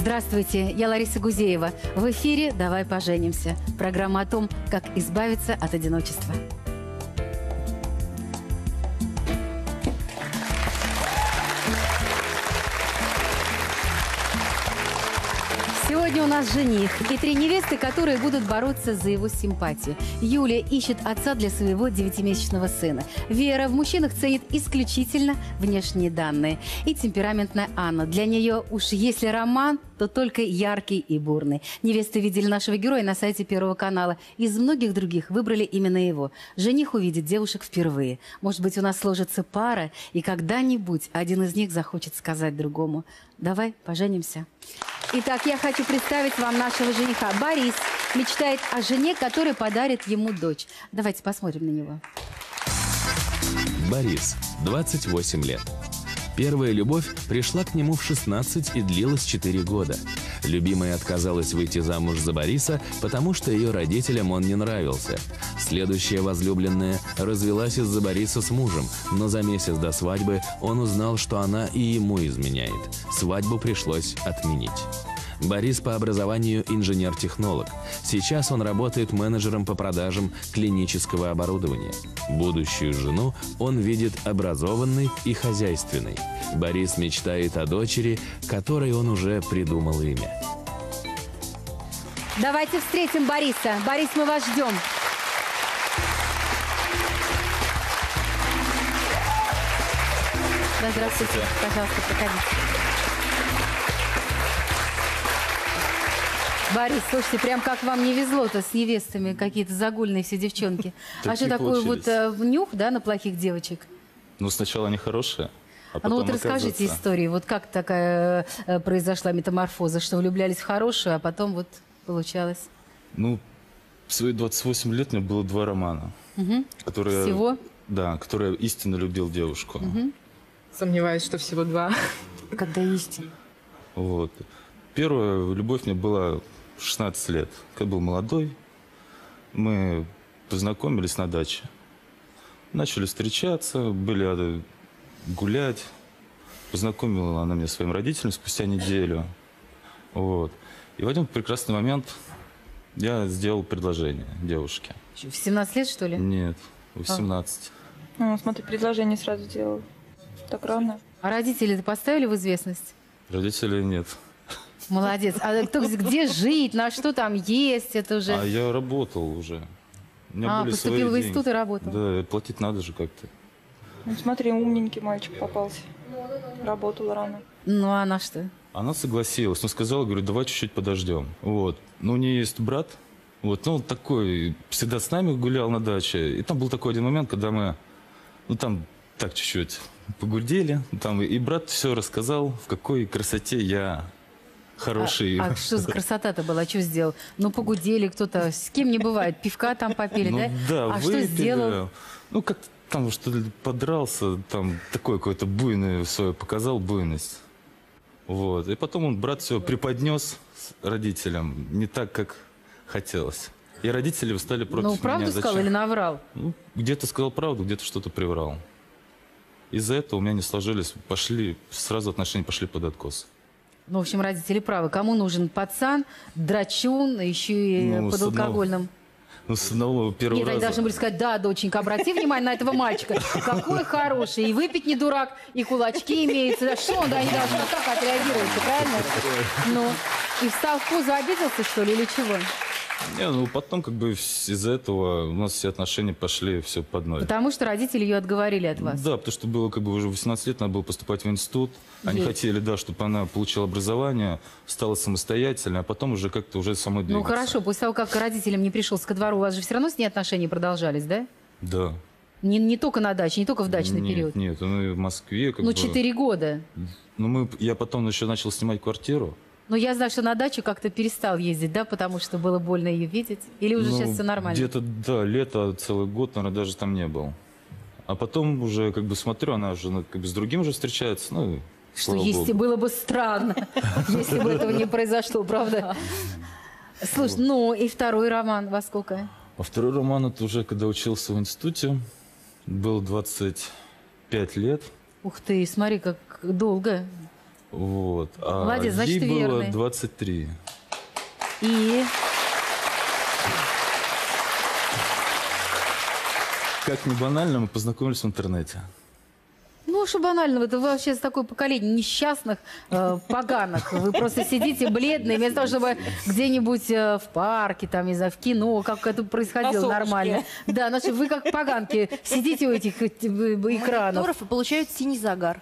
Здравствуйте, я Лариса Гузеева. В эфире «Давай поженимся». Программа о том, как избавиться от одиночества. Сегодня у нас жених и 3 невесты, которые будут бороться за его симпатию. Юлия ищет отца для своего 9-месячного сына. Вера в мужчинах ценит исключительно внешние данные. И темпераментная Анна. Для нее уж если роман, то только яркий и бурный. Невесты видели нашего героя на сайте Первого канала. Из многих других выбрали именно его. Жених увидит девушек впервые. Может быть, у нас сложится пара, и когда-нибудь один из них захочет сказать другому: «Давай поженимся». Итак, я хочу представить вам нашего жениха. Борис мечтает о жене, которая подарит ему дочь. Давайте посмотрим на него. Борис, 28 лет. Первая любовь пришла к нему в 16 и длилась 4 года. Любимая отказалась выйти замуж за Бориса, потому что ее родителям он не нравился. Следующая возлюбленная развелась из-за Бориса с мужем, но за месяц до свадьбы он узнал, что она и ему изменяет. Свадьбу пришлось отменить. Борис по образованию инженер-технолог. Сейчас он работает менеджером по продажам клинического оборудования. Будущую жену он видит образованной и хозяйственной. Борис мечтает о дочери, которой он уже придумал имя. Давайте встретим Бориса. Борис, мы вас ждем. Да, здравствуйте. Пожалуйста, проходите. Борис, слушайте, прям как вам не везло-то с невестами, какие-то загульные все девчонки. А что такое вот нюх, да, на плохих девочек? Ну, сначала они хорошие, а потом, ну вот расскажите историю, вот как такая произошла метаморфоза, что влюблялись в хорошую, а потом вот получалось? Ну, в свои 28 лет у меня было 2 романа. Которые, всего? Да, которые истинно любил девушку. Сомневаюсь, что всего 2. Когда истинно? Вот. Первая любовь мне была 16 лет. Когда был молодой, мы познакомились на даче. Начали встречаться, были гулять. Познакомила она меня своим родителям спустя неделю. Вот. И в один прекрасный момент я сделал предложение девушке. В 17 лет, что ли? Нет, в 18. Ну, смотри, предложение сразу сделал. Так рано. А родители-то поставили в известность? Родителей нет. Молодец. А кто, где жить, на что там есть, это уже... А я работал уже. У меня были поступил свои в институт деньги. и работал. Да, платить надо же как-то. Ну, смотри, умненький мальчик попался. Работал рано. Ну, а на что? Она согласилась, но сказала, говорю, давай чуть-чуть подождем. Вот. Но у нее есть брат, вот, ну, он такой, всегда с нами гулял на даче. И там был такой один момент, когда мы, ну, там так чуть-чуть погудели. Там, и брат все рассказал, в какой красоте я... Хороший. А что за красота-то была? Что сделал? Ну, погудели кто-то. С кем не бывает. Пивка там попили, ну, да? Да, а выпили. что сделал? Ну, как-то там что ли подрался, там такое какое-то буйное свое показал, буйность. Вот. И потом он, брат, все преподнес родителям не так, как хотелось. И родители встали против меня. Ну, правду Зачем? сказал или наврал? Ну, где-то сказал правду, где-то что-то приврал. Из-за этого у меня не сложились, сразу отношения пошли под откос. Ну, в общем, родители правы. Кому нужен пацан, драчун, еще и под алкогольным? Ну, с одного первого Нет, раза. они должны были сказать: да, доченька, обрати внимание на этого мальчика. Какой хороший. И выпить не дурак, и кулачки имеются. Что он, да, они должны как отреагировать, правильно? Ну, и встал в позу, обиделся, что ли, или чего? Не, ну потом как бы из-за этого у нас все отношения пошли все под ноль. Потому что родители ее отговорили от вас. Да, потому что было как бы уже 18 лет, надо было поступать в институт. Они хотели, да, чтобы она получила образование, стала самостоятельной, а потом уже как-то уже самой двигаться. Ну хорошо, после того, как родителям не пришелся ко двору, у вас же все равно с ней отношения продолжались, да? Да. Не только на даче, не только в дачный период. Нет, ну и в Москве как бы... 4 года. Ну я потом еще начал снимать квартиру. Но я знаю, что на дачу как-то перестал ездить, да, потому что было больно ее видеть. Или уже сейчас все нормально? Где-то, да, лето, целый год, наверное, даже там не был. А потом уже, как бы, смотрю, она уже как бы с другим уже встречается, ну, что если было бы странно, если бы этого не произошло, правда? Слушай, ну и второй роман во сколько? А второй роман, это уже когда учился в институте, был 25 лет. Ух ты, смотри, как долго. Вот. А Молодец, значит, ей было верный. 23. И Как ни банально, мы познакомились в интернете. ну, что банально, это вы вообще такое поколение несчастных поганок. Вы просто сидите бледные, вместо того, чтобы где-нибудь в парке, там, не знаю, в кино, как это происходило солнышке. нормально. Да, значит, вы как поганки сидите у этих экранов. Мониторов и получают синий загар.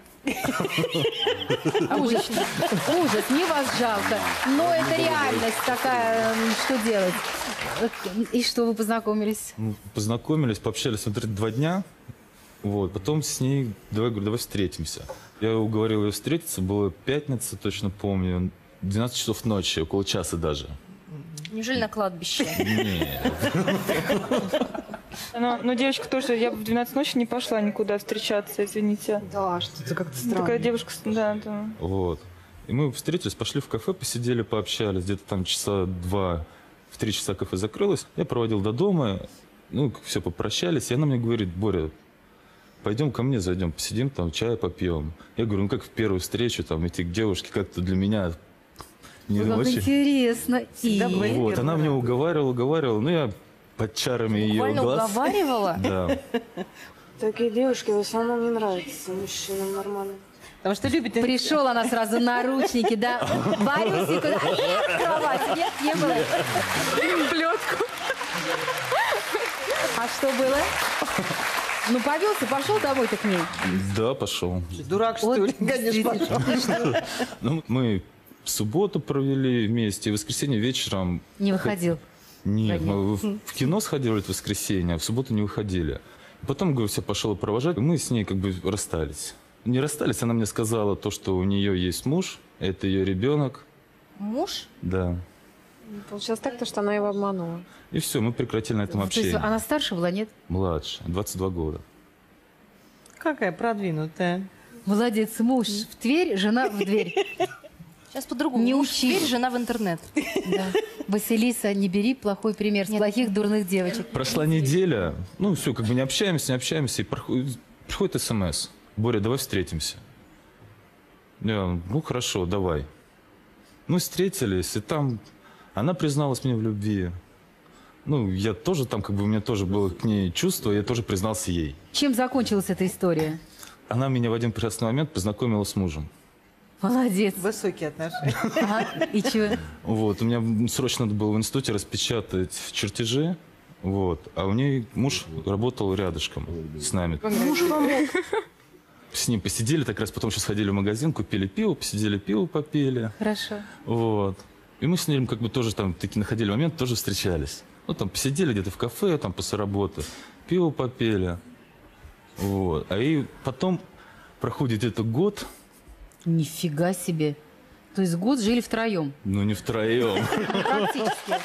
Ужас, ужас, мне вас жалко. Но это реальность такая, что делать? И что, вы познакомились? Ну, познакомились, пообщались в интернете 2 дня. Вот. Потом с ней, говорю, давай встретимся. Я уговорил ее встретиться, была пятница, точно помню, 12 часов ночи, около часа даже. Неужели на кладбище? Нет. Но девочка тоже, я бы в 12 ночи не пошла никуда встречаться, извините. Да, что-то как-то странно. Такая девушка, да, да. Вот. И мы встретились, пошли в кафе, посидели, пообщались. Где-то там часа 2, в 3 часа кафе закрылось. Я проводил до дома, ну, все, попрощались. И она мне говорит: Боря, пойдем ко мне, зайдем, посидим, там, чай попьем. Я говорю, ну, как в первую встречу, там, идти к девушке, как-то для меня не Как очень. интересно. И... Вот, она мне уговаривала, ну, я под чарами ее Буквально глаз. уговаривала? Да. Такие девушки в основном не нравятся мужчинам нормально. Потому что любит... Пришел она сразу наручники, да. Борюсик, кровать. Нет, не было. Плетку. А что было? Ну, повелся, пошел домой-то к ней. Да, пошел. Дурак, что ли? Конечно, пошел. Ну, мы субботу провели вместе, и в воскресенье вечером... Не выходил. Нет, мы в кино сходили в воскресенье, а в субботу не выходили. Потом, говорю, все, пошел провожать. Мы с ней как бы расстались. Не расстались, она мне сказала то, что у нее есть муж, это ее ребенок. Муж? Да. Получилось так, то, что она его обманула. И все, мы прекратили на этом То есть общении. она старше была, нет? Младше, 22 года. Какая продвинутая. Молодец, муж в Тверь, жена в дверь. Сейчас по-другому. Не Муж учи. теперь, жена в интернет. Да. Василиса, не бери плохой пример с плохих дурных девочек. Прошла неделя, ну все, как бы не общаемся, и приходит СМС. Боря, давай встретимся. Я, ну хорошо, давай. Ну, встретились, и там она призналась мне в любви. Ну, я тоже там, как бы у меня тоже было к ней чувство, я тоже признался ей. Чем закончилась эта история? Она меня в один прекрасный момент познакомила с мужем. Молодец. Высокие отношения. Ага. И что? Вот, у меня срочно надо было в институте распечатать чертежи, вот, а у нее муж работал рядышком с нами. Муж помог. С ним посидели, так раз потом еще сходили в магазин, купили пиво, посидели, пиво попили, Хорошо. вот. И мы с ним как бы тоже там таки находили момент, тоже встречались. Ну, там посидели где-то в кафе, там после работы, пиво попили, вот. А и потом проходит где-то год, Нифига себе. То есть год жили втроем. ну, не втроем. Практически.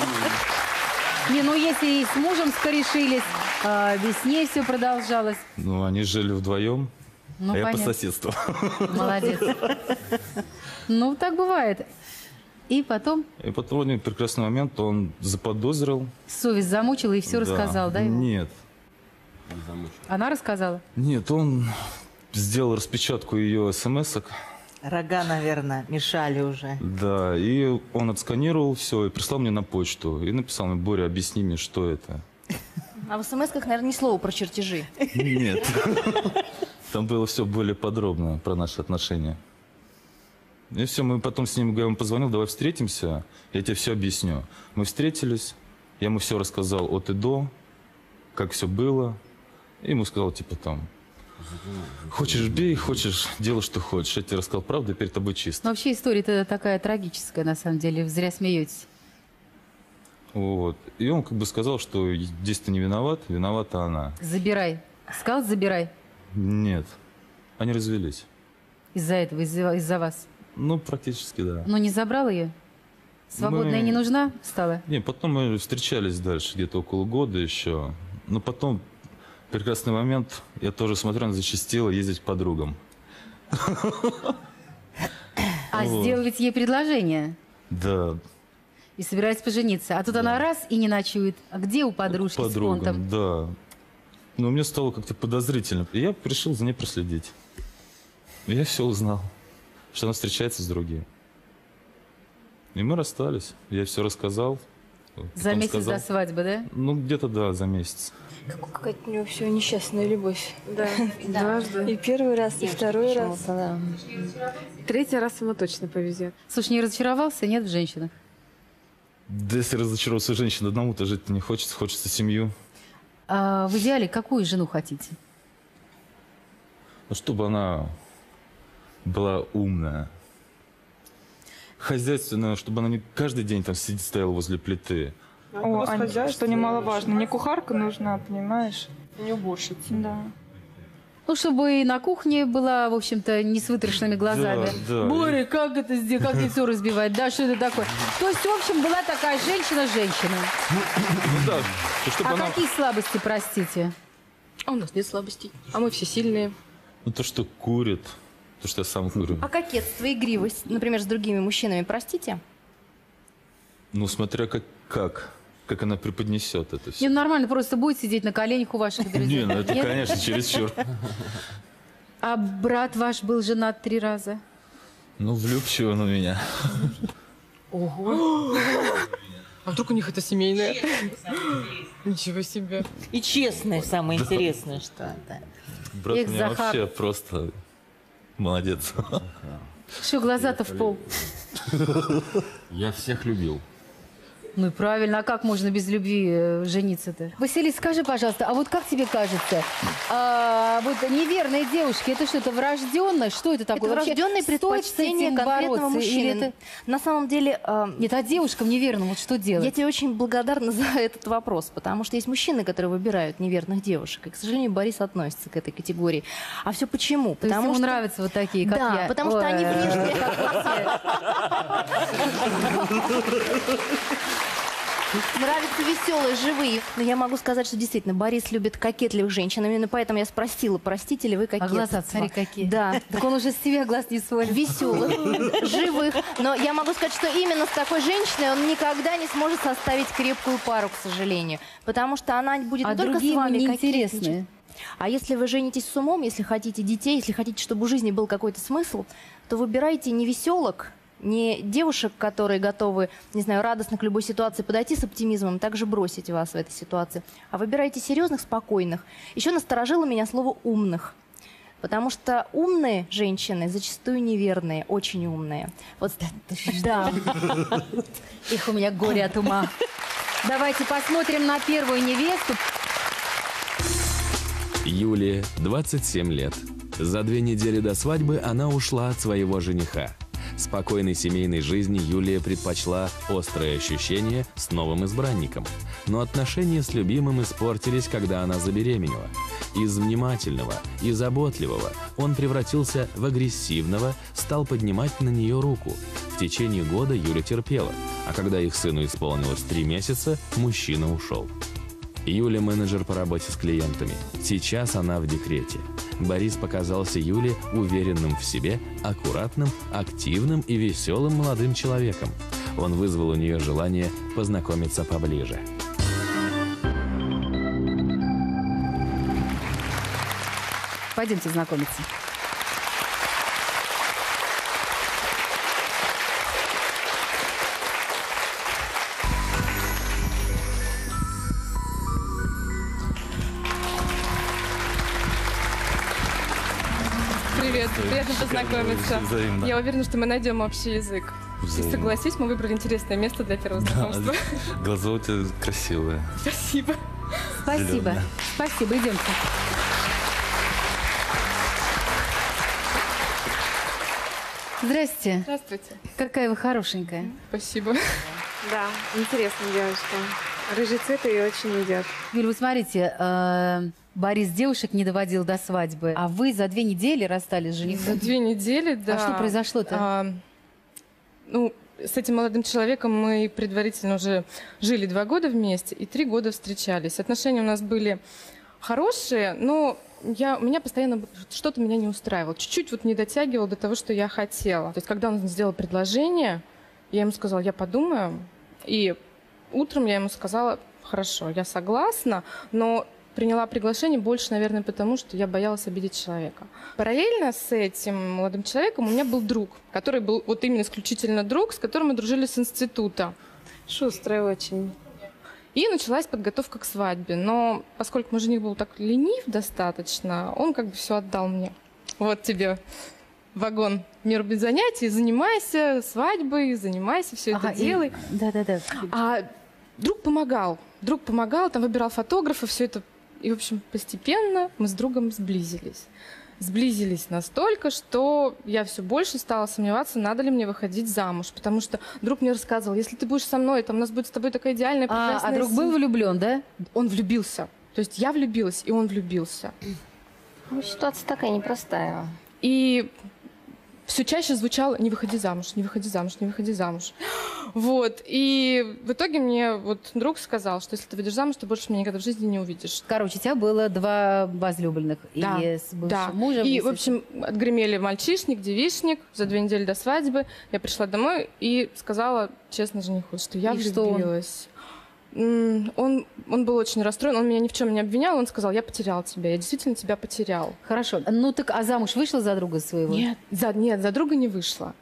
Не, ну если и с мужем скорешились, без ней все продолжалось. Ну, они жили вдвоем, Ну, а я по понятно. соседству. Молодец. Ну, так бывает. И потом И потом в один прекрасный момент он заподозрил. совесть замучила и все рассказал, да? ему? Нет. Она рассказала? Нет, он сделал распечатку ее смс-ок. Рога, наверное, мешали уже. Да, и он отсканировал все и прислал мне на почту. И написал мне: Боря, объясни мне, что это. А в смс-ках, наверное, ни слова про чертежи. Нет. Там было все более подробно про наши отношения. И все, мы потом с ним, я ему позвонил: давай встретимся, я тебе все объясню. Мы встретились, я ему все рассказал от и до, как все было. И ему сказал, типа там: хочешь бей, хочешь делай, что хочешь. Я тебе рассказал правду, и перед тобой чисто. Но вообще история-то такая трагическая, на самом деле. Вы зря смеетесь. Вот. И он как бы сказал, что здесь ты не виноват, виновата она. Забирай. Сказал, забирай. Нет, они развелись. Из-за этого, из-за вас. Ну, практически, да. Но не забрал ее? Свободная Мы- не нужна стала? Не, потом мы встречались дальше, где-то около года еще. Но потом, прекрасный момент, я тоже смотрю, она зачастила ездить к подругам. А Вот. сделать ей предложение? Да, И собирается пожениться. А тут она раз и не ночует. А где у подружки с подругам, фронтом? да. Но мне стало как-то подозрительно. И я решил за ней проследить. И я все узнал. что она встречается с другим. И мы расстались. Я все рассказал. За Потом месяц сказал, до свадьбы, да? Ну, где-то, да, за месяц. Какая-то у него все несчастная любовь. Да, дважды. И первый раз, и второй раз. Да. Третий раз ему точно повезет. Слушай, не разочаровался, нет, в женщинах? Да если разочароваться женщин, одному-то жить не хочется, хочется семью. А в идеале какую жену хотите? Ну, чтобы она была умная, хозяйственная, чтобы она не каждый день там сидит, стояла возле плиты. О, Ань, что немаловажно. Не кухарка нужна, понимаешь? Не уборщица. Да. Ну, чтобы и на кухне была, в общем-то, не с вытраченными глазами. Да. Боря, как это сделать, как яйцо разбивать, да, что это такое? То есть, в общем, была такая женщина-женщина. Ну да, и чтобы А она... какие слабости, простите? А у нас нет слабостей. А мы все сильные. Ну то, что курит, то, что я сам курю. А кокетство, игривость, например, с другими мужчинами, простите? Ну, смотря как она преподнесет это все. Не, ну, нормально, просто будет сидеть на коленях у ваших друзей. Не, ну это, Нет? конечно, чересчур. А брат ваш был женат 3 раза? Ну, влюбчивый он у меня. Ого. А вдруг у них это семейное? Ничего себе. И честное самое интересное, что это. Брат Эх, у меня Захар. вообще просто молодец. Что, глаза-то в пол? Я всех любил. Ну и правильно, а как можно без любви жениться-то? Василий, скажи, пожалуйста, а вот как тебе кажется, вот неверные девушки, это что-то врожденное? Что это такое? Это Вообще, врожденные стоит с предпочтения этим конкретного бороться? Или мужчины. это- На самом деле, Нет, а девушкам неверным вот что делать? я тебе очень благодарна за этот вопрос, потому что есть мужчины, которые выбирают неверных девушек. И, к сожалению, Борис относится к этой категории. А все почему? То есть ему нравятся вот такие, как Да, я? потому что они Ой. внешне... Нравятся веселые, живые. Но я могу сказать, что действительно Борис любит кокетливых женщин. Именно поэтому я спросила, простите ли вы А кокетство. глаза, смотри, какие. Да. Так он уже с тебя глаз не сводит. Веселых, живых. Но я могу сказать, что именно с такой женщиной он никогда не сможет составить крепкую пару, к сожалению. Потому что она будет А не только с другие ему вами неинтересные. кокетничать. А если вы женитесь с умом, если хотите детей, если хотите, чтобы у жизни был какой-то смысл, то выбирайте не веселок, не девушек, которые готовы, не знаю, радостно к любой ситуации подойти с оптимизмом, также бросить вас в этой ситуации. А выбирайте серьезных, спокойных. Еще насторожило меня слово «умных». Потому что умные женщины зачастую неверные, очень умные. Вот, да. Их у меня горе от ума. Давайте посмотрим на первую невесту. Юлии 27 лет. За 2 недели до свадьбы она ушла от своего жениха. Спокойной семейной жизни Юлия предпочла острые ощущения с новым избранником. Но отношения с любимым испортились, когда она забеременела. Из внимательного и заботливого он превратился в агрессивного, стал поднимать на нее руку. В течение года Юля терпела, а когда их сыну исполнилось 3 месяца, мужчина ушел. Юля – менеджер по работе с клиентами. Сейчас она в декрете. Борис показался Юле уверенным в себе, аккуратным, активным и веселым молодым человеком. Он вызвал у нее желание познакомиться поближе. Пойдемте знакомиться. Привет, приятно познакомиться. Взаимно. Я уверена, что мы найдем общий язык. И Взаимно. согласись, мы выбрали интересное место для первого знакомства. Глаза у тебя красивые. Спасибо. Спасибо. Зелёная. Спасибо, идемте. Здрасте. Здравствуйте. Какая вы хорошенькая. Спасибо. Да, интересная девушка. Рыжий цвет ей очень идет. Юль, вы смотрите, Борис девушек не доводил до свадьбы, а вы за 2 недели расстались с За женихом. 2 недели, да. А что произошло-то? Ну, с этим молодым человеком мы предварительно уже жили 2 года вместе и 3 года встречались. Отношения у нас были хорошие, но меня постоянно что-то меня не устраивало. Чуть-чуть вот не дотягивал до того, что я хотела. То есть, когда он сделал предложение, я ему сказала, я подумаю. И утром я ему сказала, хорошо, я согласна, но приняла приглашение больше, наверное, потому что я боялась обидеть человека. Параллельно с этим молодым человеком у меня был друг, который был вот именно исключительно друг, с которым мы дружили с института. Шустрый очень. И началась подготовка к свадьбе. Но поскольку мой жених был так ленив достаточно, он как бы все отдал мне. Вот тебе вагон «Мир без занятий», занимайся свадьбой, занимайся, все это делай. Да-да-да. А друг помогал, там выбирал фотографа, все это. И, в общем, постепенно мы с другом сблизились. Сблизились настолько, что я все больше стала сомневаться, надо ли мне выходить замуж. Потому что друг мне рассказывал, если ты будешь со мной, там у нас будет с тобой такая идеальная, прекрасная А друг был влюблен, да? Он влюбился. То есть я влюбилась, и он влюбился. Ну, ситуация такая непростая. И все чаще звучало: не выходи замуж, не выходи замуж, не выходи замуж. Вот. И в итоге мне вот друг сказал, что если ты выйдешь замуж, ты больше меня никогда в жизни не увидишь. Короче, у тебя было 2 возлюбленных. Да, и с бывшим мужем. И, в общем, отгремели мальчишник, девичник. За 2 недели до свадьбы я пришла домой и сказала честно жениху, что я влюбилась. Он был очень расстроен, он меня ни в чем не обвинял, он сказал: я потерял тебя, я действительно тебя потерял. Хорошо. Ну так, а замуж вышла за друга своего? Нет, за друга не вышла.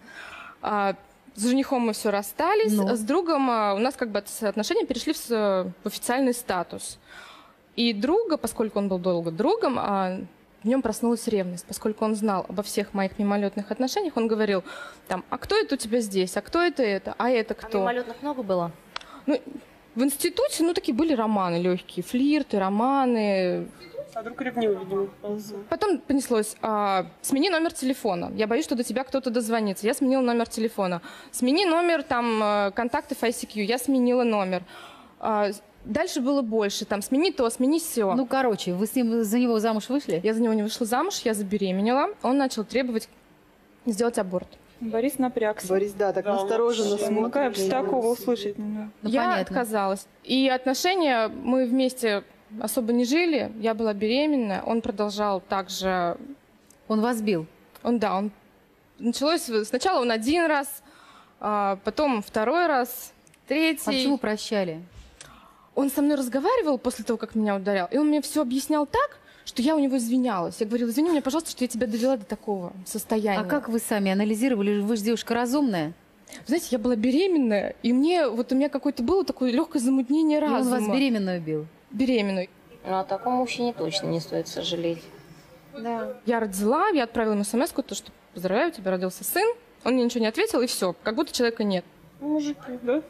С женихом мы все расстались, с другом у нас как бы отношения перешли в официальный статус. И друга, поскольку он был долго другом, в нем проснулась ревность, поскольку он знал обо всех моих мимолетных отношениях, он говорил там: а кто это у тебя здесь, а кто это, а это кто? А мимолетных много было? Ну, в институте, такие были романы легкие, флирты, романы. А друг ревнивый, видимо. Потом понеслось: смени номер телефона. Я боюсь, что до тебя кто-то дозвонится. Я сменила номер телефона. Смени номер там контактов ICQ. Я сменила номер. Дальше было больше. Там смени то, смени все. Ну, короче, вы с ним за него замуж вышли? Я за него не вышла замуж, я забеременела. Он начал требовать сделать аборт. Борис напрягся. Борис, да, так настороженно смотрит. Как же такого услышать? Я отказалась. И отношения мы вместе особо не жили. Я была беременная. Он продолжал также... Он вас бил? Началось... Сначала он 1 раз, потом 2 раз, 3. А почему прощали? Он со мной разговаривал после того, как меня ударял, и он мне все объяснял так, что я у него извинялась. Я говорила: извини меня, пожалуйста, что я тебя довела до такого состояния. А как вы сами анализировали? Вы же девушка разумная. Знаете, я была беременная, и у меня какое-то было такое легкое замутнение разума. И он вас беременную бил? Беременную. Ну, о таком мужчине точно не стоит сожалеть. Да. Я родила, я отправила ему смс-ку, что поздравляю, у тебя родился сын. Он мне ничего не ответил, и все, как будто человека нет. Мужики, да?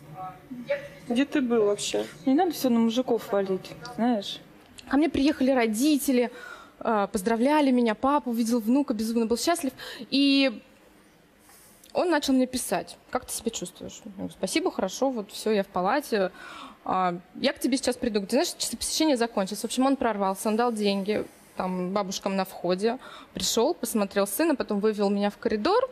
Где ты был вообще? Не надо все на мужиков валить, знаешь. Ко мне приехали родители, поздравляли меня, папа увидел внука, безумно был счастлив. И он начал мне писать: как ты себя чувствуешь? Я говорю: спасибо, хорошо, вот все, я в палате. Я к тебе сейчас приду. Ты знаешь, часы посещения закончились. В общем, он прорвался, он дал деньги там бабушкам на входе. Пришел, посмотрел сына, потом вывел меня в коридор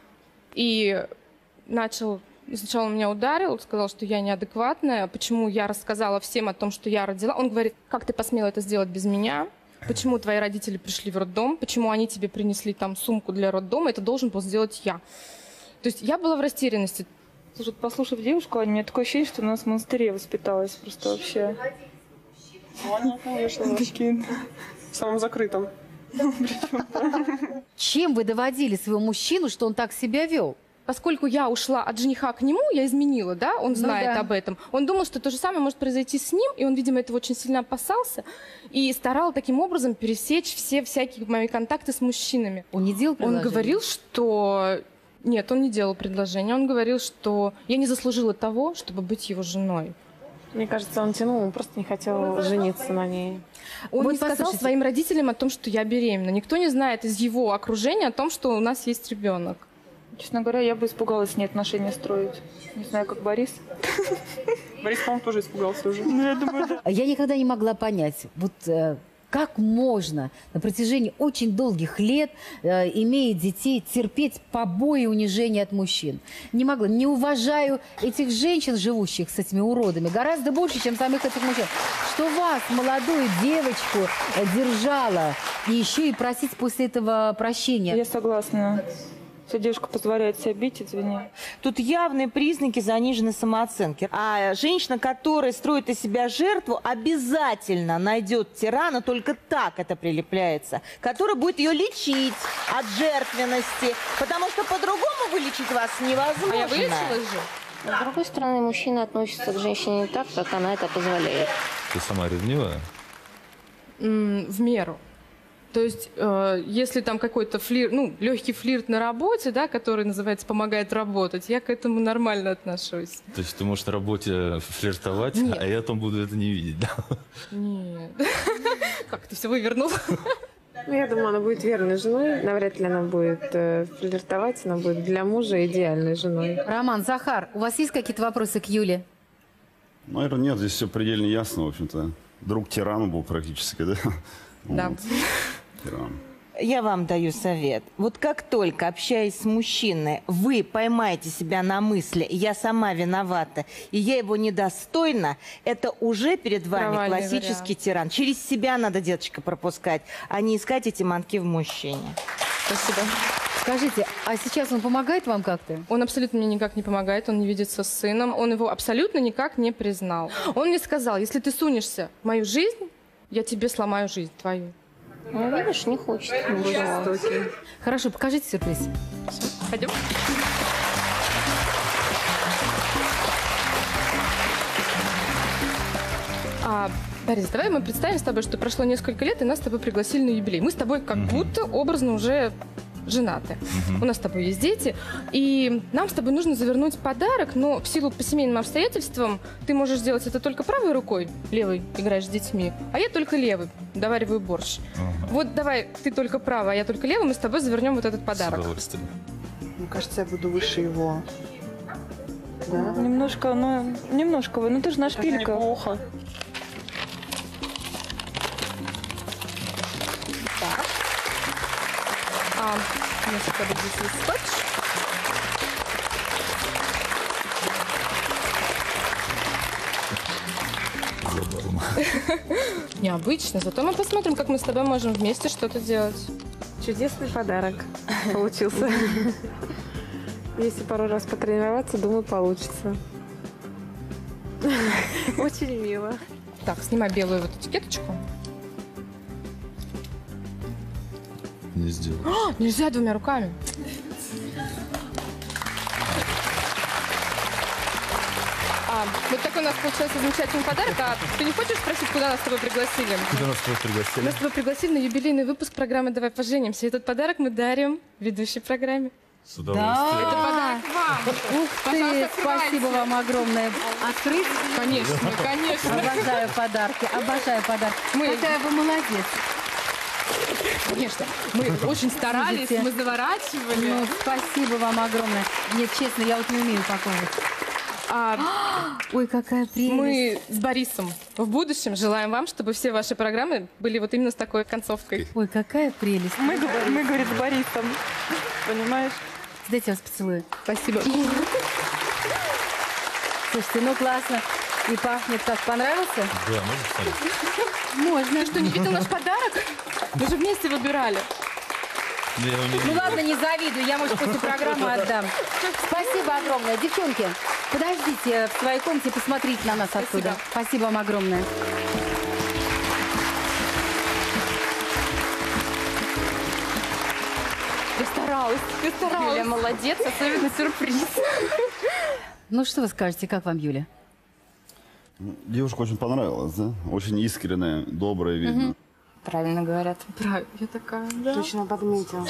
и начал... Сначала он меня ударил, сказал, что я неадекватная, почему я рассказала всем о том, что я родила. Он говорит: как ты посмела это сделать без меня? Почему твои родители пришли в роддом? Почему они тебе принесли там сумку для роддома? Это должен был сделать я. То есть я была в растерянности. Слушай, послушав девушку, у меня такое ощущение, что у нас в монастыре воспиталась просто вообще. Она, конечно, в самом закрытом. Чем вы доводили своего мужчину, что он так себя вел? Поскольку я ушла от жениха к нему, я изменила, да, он знает об этом. Он думал, что то же самое может произойти с ним, и он, видимо, этого очень сильно опасался и старал таким образом пересечь все всякие мои контакты с мужчинами. Он не делал предложение? Он говорил, что... Нет, он не делал предложение. Он говорил, что я не заслужила того, чтобы быть его женой. Мне кажется, он тянул, он просто не хотел жениться на ней. Он не сказал своим родителям о том, что я беременна. Никто не знает из его окружения о том, что у нас есть ребенок. Честно говоря, я бы испугалась с ней отношения строить. Не знаю, как Борис. Борис, по-моему, тоже испугался уже. Ну, я думаю, да. Я никогда не могла понять, вот как можно на протяжении очень долгих лет, имея детей, терпеть побои и унижения от мужчин. Не могла. Не уважаю этих женщин, живущих с этими уродами, гораздо больше, чем самих этих мужчин. Что вас, молодую девочку, держала, и еще и просить после этого прощения. Я согласна Если девушка позволяет себя бить, извини. Тут явные признаки заниженной самооценки. А женщина, которая строит из себя жертву, обязательно найдет тирана, только так это прилепляется, который будет ее лечить от жертвенности, потому что по-другому вылечить вас невозможно. А я вылечилась же. С другой стороны, мужчина относится к женщине не так, как она это позволяет. Ты сама ревнивая? В меру. То есть, если там какой-то флирт, ну, легкий флирт на работе, да, который называется «помогает работать», я к этому нормально отношусь. То есть ты можешь на работе флиртовать, Нет. а я потом буду это не видеть, да? Нет. Как ты все вывернул? Ну, я думаю, она будет верной женой. Навряд ли она будет флиртовать. Она будет для мужа идеальной женой. Роман, Захар, у вас есть какие-то вопросы к Юле? Наверное, нет, здесь все предельно ясно, в общем-то. Друг тирана был практически, да? Да. Вот. Тиран. Я вам даю совет. Вот как только, общаясь с мужчиной, вы поймаете себя на мысли «я сама виновата» и «я его недостойна», это уже перед вами Провальный классический вариант. тиран. Через себя надо, деточка, пропускать, а не искать эти манки в мужчине. Спасибо. Скажите, а сейчас он помогает вам как-то? Он абсолютно мне никак не помогает, он не видится с сыном, он его абсолютно никак не признал. Он мне сказал, если ты сунешься в мою жизнь, я тебе сломаю жизнь твою. Ну, видишь, не хочет. ничего. Хорошо, покажите сюрприз. Пойдем. Борис, давай мы представим с тобой, что прошло несколько лет, и нас с тобой пригласили на юбилей. Мы с тобой как будто образно уже женаты. У нас с тобой есть дети, и нам с тобой нужно завернуть подарок, но в силу по семейным обстоятельствам ты можешь сделать это только правой рукой, левой играешь с детьми, а я только левой, довариваю борщ. Вот давай ты только правой, а я только левой, мы с тобой завернем вот этот подарок. С удовольствием. Мне кажется, я буду выше его. Да? Немножко, ну ты же на шпильках. Неплохо. У нас с тобой здесь есть скотч. Необычно, зато мы посмотрим, как мы с тобой можем вместе что-то делать. Чудесный подарок получился. Если пару раз потренироваться, думаю, получится. Очень мило. Так, снимай белую вот этикеточку. Не сделал. Нельзя двумя руками. Вот такой у нас получился замечательный подарок. А ты не хочешь спросить, куда нас с тобой пригласили? Куда нас с тобой пригласили? Нас с тобой пригласили на юбилейный выпуск программы «Давай поженимся». И этот подарок мы дарим ведущей программе. С удовольствием. Это подарок вам. Ух ты, спасибо вам огромное. Открыть? Конечно, конечно. Обожаю подарки, обожаю подарки. Какая вы молодец. Конечно. Мы очень старались, Слушайте, мы заворачивали. Ну, спасибо вам огромное. Нет, честно, я вот не умею упаковывать. Ой, какая прелесть. Мы с Борисом в будущем желаем вам, чтобы все ваши программы были вот именно с такой концовкой. Ой, какая прелесть. Мы говорит, с Борисом. Понимаешь? Дайте я вас поцелую. Спасибо. Слушайте, ну классно. И пахнет как. Понравился? Да, можешь встать? Можно. Ты что, не видел наш подарок? Мы же вместе выбирали. Ну ладно, не завидую, я, может, после программы отдам. Спасибо огромное. Девчонки, подождите в своей комнате, посмотрите на нас оттуда. Спасибо вам огромное. Ты старалась. Юля, молодец, особенно сюрприз. Ну, что вы скажете, как вам, Юля? Девушка очень понравилась, да? Очень искренняя, добрая, видно. Правильно говорят. Правильно, я такая, да. Точно подметил.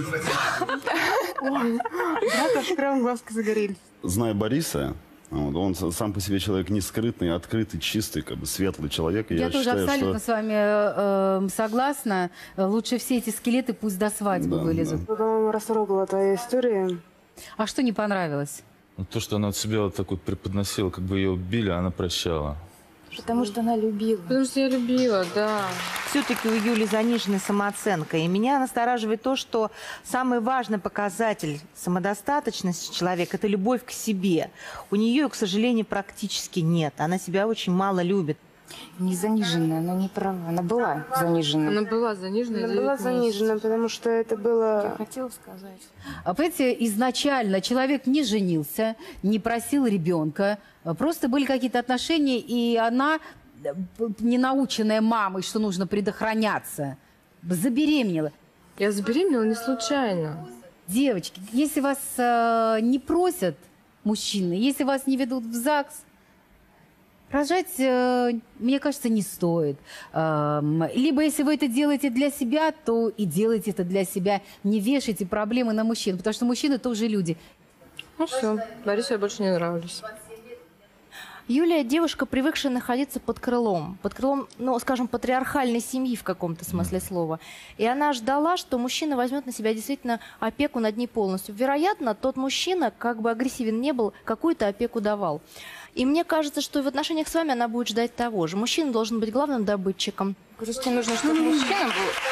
Да, аж прям глазки загорелись. Зная Бориса, вот, он сам по себе человек не скрытный, открытый, чистый, как бы светлый человек. И Я тоже считаю, абсолютно что... с вами согласна. Лучше все эти скелеты пусть до свадьбы вылезут. Ну, по-моему, растрогала твоя история. А что не понравилось? Ну, то, что она от себя вот так вот преподносила, как бы ее убили, а она прощала. Потому что она любила. Потому что я любила, да. Все-таки у Юли заниженная самооценка. И меня настораживает то, что самый важный показатель самодостаточности человека – это любовь к себе. У нее, к сожалению, практически нет. Она себя очень мало любит. Не заниженная, она не права. Она была занижена. Она была занижена. Она была занижена, потому что это было... Я хотела сказать. А понимаете, изначально человек не женился, не просил ребенка, просто были какие-то отношения, и она, не наученная мамой, что нужно предохраняться, забеременела. Я забеременела не случайно. Девочки, если вас не просят мужчины, если вас не ведут в ЗАГС, рожать, мне кажется, не стоит. Либо если вы это делаете для себя, то и делайте это для себя. Не вешайте проблемы на мужчин, потому что мужчины тоже люди. Ну все, Борису я больше не нравлюсь. Юлия – девушка, привыкшая находиться под крылом, ну, скажем, патриархальной семьи в каком-то смысле слова. И она ждала, что мужчина возьмет на себя действительно опеку над ней полностью. Вероятно, тот мужчина, как бы агрессивен не был, какую-то опеку давал. И мне кажется, что и в отношениях с вами она будет ждать того же. Мужчина должен быть главным добытчиком. Просто нужно, чтобы мужчина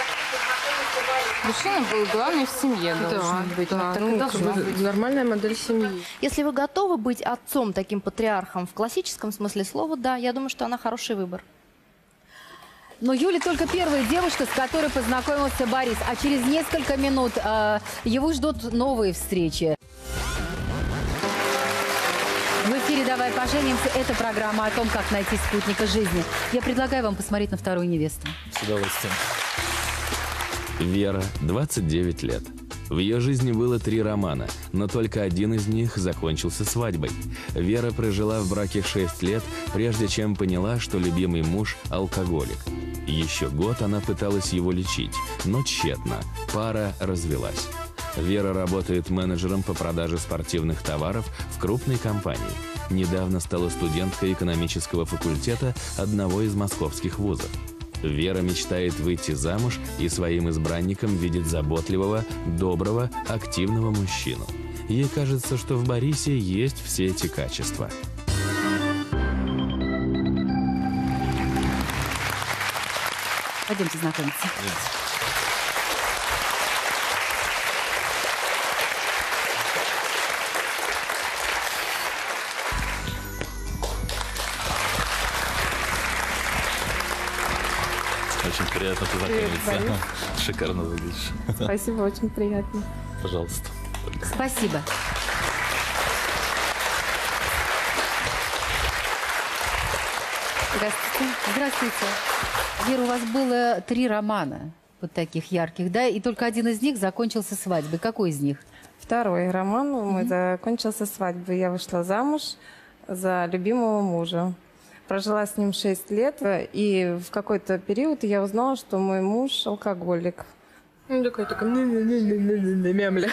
был главный в семье, должен быть. Да, так и должно быть. Нормальная модель семьи. Если вы готовы быть отцом, таким патриархом в классическом смысле слова, да, я думаю, что она хороший выбор. Но Юля только первая девушка, с которой познакомился Борис. А через несколько минут его ждут новые встречи. В эфире «Давай поженимся». Это программа о том, как найти спутника жизни. Я предлагаю вам посмотреть на вторую невесту. С удовольствием. Вера, 29 лет. В ее жизни было 3 романа, но только один из них закончился свадьбой. Вера прожила в браке 6 лет, прежде чем поняла, что любимый муж – алкоголик. Еще год она пыталась его лечить, но тщетно. Пара развелась. Вера работает менеджером по продаже спортивных товаров в крупной компании. Недавно стала студенткой экономического факультета одного из московских вузов. Вера мечтает выйти замуж и своим избранником видит заботливого, доброго, активного мужчину. Ей кажется, что в Борисе есть все эти качества. Пойдемте знакомиться. Очень приятно познакомиться. Шикарно выглядишь. Спасибо, очень приятно. Пожалуйста. Спасибо. Здравствуйте. Здравствуйте. Вера, у вас было 3 романа, вот таких ярких, да? И только один из них закончился свадьбой. Какой из них? Второй роман мой закончился свадьбой. Я вышла замуж за любимого мужа. Прожила с ним 6 лет, и в какой-то период я узнала, что мой муж алкоголик. Ну, такой мямля.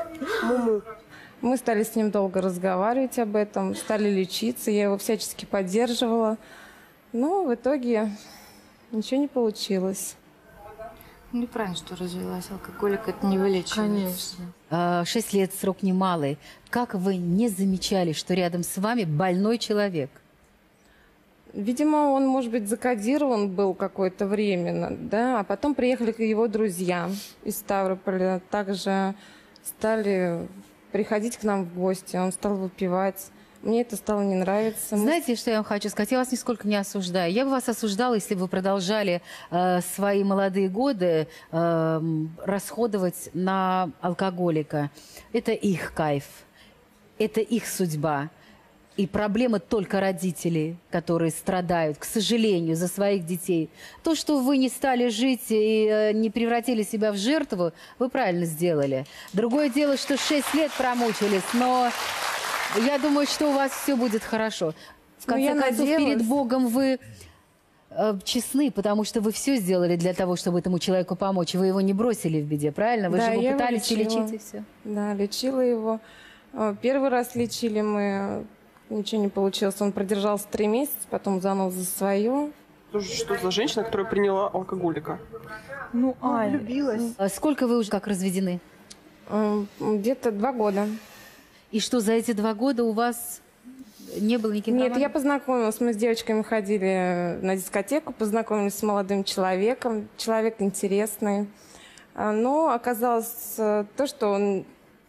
Мы стали с ним долго разговаривать об этом, стали лечиться, я его всячески поддерживала. Но в итоге ничего не получилось. Неправильно, что развелась. Алкоголик – это не вылечивается. Конечно. 6 лет срок немалый. Как вы не замечали, что рядом с вами больной человек? Видимо, он, может быть, закодирован был какое-то время, да, а потом приехали его друзья из Ставрополя, также стали приходить к нам в гости, он стал выпивать. Мне это стало не нравиться. Знаете, что я вам хочу сказать? Я вас нисколько не осуждаю. Я бы вас осуждала, если бы вы продолжали свои молодые годы расходовать на алкоголика. Это их кайф, это их судьба. И проблема только родителей, которые страдают, к сожалению, за своих детей. То, что вы не стали жить и не превратили себя в жертву, вы правильно сделали. Другое дело, что 6 лет промучились, но я думаю, что у вас все будет хорошо. В конце концов, перед Богом вы честны, потому что вы все сделали для того, чтобы этому человеку помочь. Вы его не бросили в беде, правильно? Вы же его пытались лечить и все. Да, лечила его. Первый раз лечили мы... Ничего не получилось. Он продержался 3 месяца, потом заново за свое. Что за женщина, которая приняла алкоголика? Ну, влюбилась. Сколько вы уже как разведены? Где-то 2 года. И что, за эти 2 года у вас не было никаких Нет, романов? я познакомилась. Мы с девочками ходили на дискотеку, познакомились с молодым человеком. Человек интересный. Но оказалось то, что он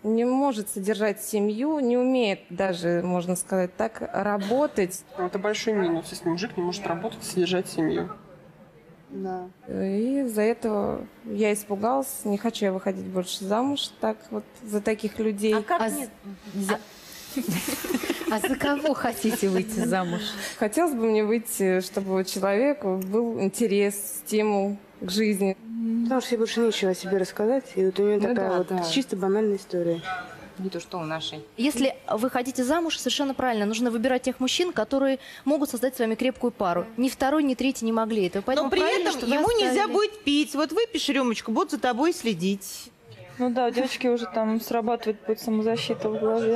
не может содержать семью, не умеет даже, можно сказать так, работать. Это большой минус, если мужик не может работать и содержать семью. Да. И из-за этого я испугалась, не хочу я выходить больше замуж так вот за таких людей. А за кого хотите выйти замуж? Хотелось бы мне выйти, чтобы у человека был интерес, стимул к жизни. Потому что ей больше нечего о себе рассказать. И вот у нее такая чисто банальная история. Не то, что у нашей. Если вы хотите замуж, совершенно правильно, нужно выбирать тех мужчин, которые могут создать с вами крепкую пару. Ни второй, ни третий не могли этого. Но при этом ему нельзя будет пить. Вот выпьешь рюмочку, будут за тобой следить. Ну да, у девочки уже там срабатывает будет самозащита в голове.